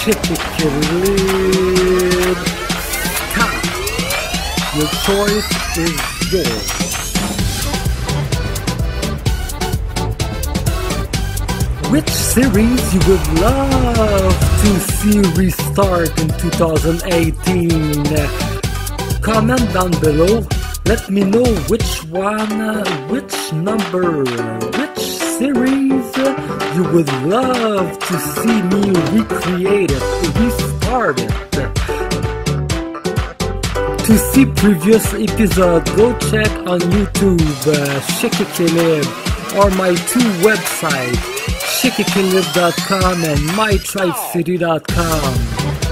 Shikikilid. Stop. Your choice is yours. Which series you would love to see restart in 2018? Comment down below. Let me know which one, which number, which series you would love to see me recreate it, restart it. To see previous episodes, go check on YouTube, Shikikilid, or my two websites, shikikilid.com and mytribecity.com.